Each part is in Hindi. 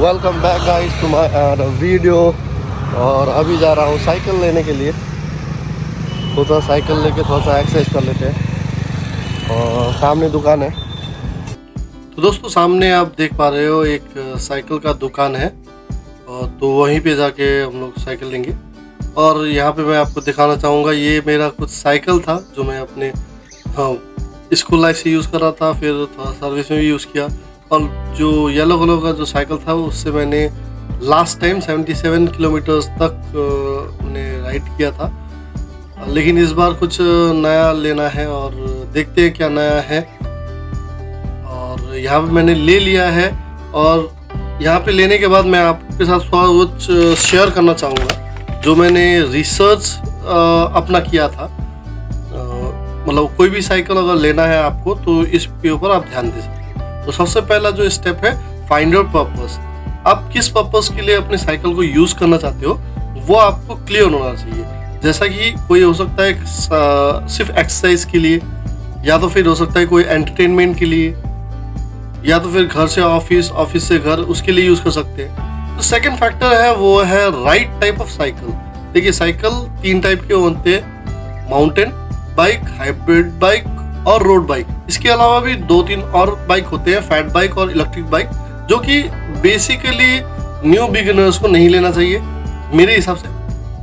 Welcome back guys to my video. और अभी जा रहा हूँ साइकिल लेने के लिए। थोड़ा साइकिल लेके थोड़ा सा एक्सरसाइज कर लेते हैं। और सामने दुकान है। तो दोस्तों सामने आप देख पा रहे हो एक साइकिल का दुकान है। और तो वहीं पे जाके हम लोग साइकिल लेंगे। और यहाँ पे मैं आपको दिखाना चाहूँगा, ये मेरा कुछ साइकिल था जो मैं अपने स्कूल लाइफ से यूज़ कर रहा था, फिर थोड़ा सर्विस में भी यूज़ किया। और जो येलो कलर का जो साइकिल था उससे मैंने लास्ट टाइम 77 किलोमीटर्स तक मैंने राइड किया था। लेकिन इस बार कुछ नया लेना है और देखते हैं क्या नया है। और यहाँ पे मैंने ले लिया है और यहाँ पे लेने के बाद मैं आपके साथ थोड़ा कुछ शेयर करना चाहूँगा जो मैंने रिसर्च अपना किया था। मतलब कोई भी साइकिल अगर लेना है आपको तो इस के ऊपर आप ध्यान दे सकते हैं। तो सबसे पहला जो स्टेप है, फाइंड योर पर्पस। आप किस पर्पस के लिए अपने साइकिल को यूज़ करना चाहते हो वो आपको क्लियर होना चाहिए। जैसा कि कोई हो सकता है सिर्फ एक्सरसाइज के लिए, या तो फिर हो सकता है कोई एंटरटेनमेंट के लिए, या तो फिर घर से ऑफिस, ऑफिस से घर, उसके लिए यूज़ कर सकते हैं। तो सेकंड फैक्टर है वो है राइट टाइप ऑफ साइकिल। देखिए साइकिल 3 टाइप के होते हैं, माउंटेन बाइक, हाइब्रिड बाइक और रोड बाइक। इसके अलावा भी 2-3 और बाइक होते हैं, फैट बाइक और इलेक्ट्रिक बाइक, जो कि बेसिकली न्यू बिगिनर्स को नहीं लेना चाहिए मेरे हिसाब से।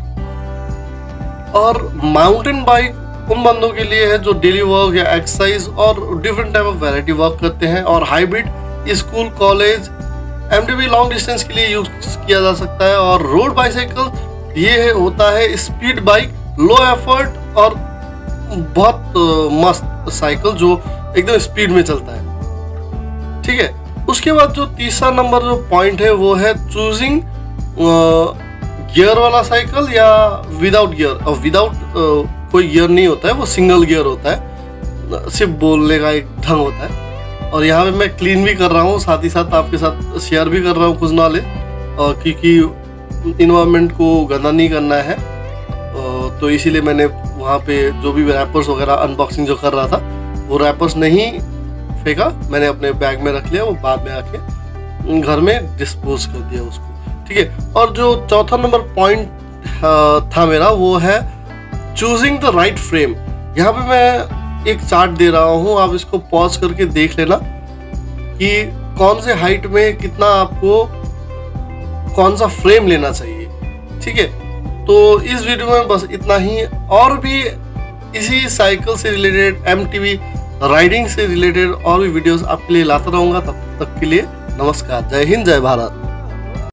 और माउंटेन बाइक उन बंदों के लिए है जो डेली वर्क या एक्सरसाइज और different type of variety work करते हैं। और hybrid school, college, MTB long distance के लिए यूज किया जा सकता है। और रोड बाइसाइकिल ये होता है स्पीड बाइक, लो एफर्ट और बहुत मस्त साइकिल जो एकदम स्पीड में चलता है। ठीक है, उसके बाद जो तीसरा नंबर जो पॉइंट है वो है चूजिंग गियर वाला साइकिल या विदाउट गियर। और विदाउट कोई गियर नहीं होता है, वो सिंगल गियर होता है, सिर्फ बोलने का एक ढंग होता है। और यहाँ पे मैं क्लीन भी कर रहा हूँ, साथ ही साथ आपके साथ शेयर भी कर रहा हूँ कुछ नॉलेज, क्योंकि इन्वायरमेंट को गंदा नहीं करना है। तो इसीलिए मैंने वहाँ पे जो भी रैपर्स वगैरह अनबॉक्सिंग जो कर रहा था वो रैपर्स नहीं फेंका, मैंने अपने बैग में रख लिया, वो बाद में आके घर में डिस्पोज कर दिया उसको। ठीक है, और जो चौथा नंबर पॉइंट था मेरा वो है चूजिंग द राइट फ्रेम। यहाँ पे मैं एक चार्ट दे रहा हूँ, आप इसको पॉज करके देख लेना कि कौन से हाइट में कितना आपको कौन सा फ्रेम लेना चाहिए। ठीक है, तो इस वीडियो में बस इतना ही। और भी इसी साइकिल से रिलेटेड, एमटीबी राइडिंग से रिलेटेड और भी वीडियोस आपके लिए लाता रहूँगा। तब तक के लिए नमस्कार, जय हिंद, जय भारत।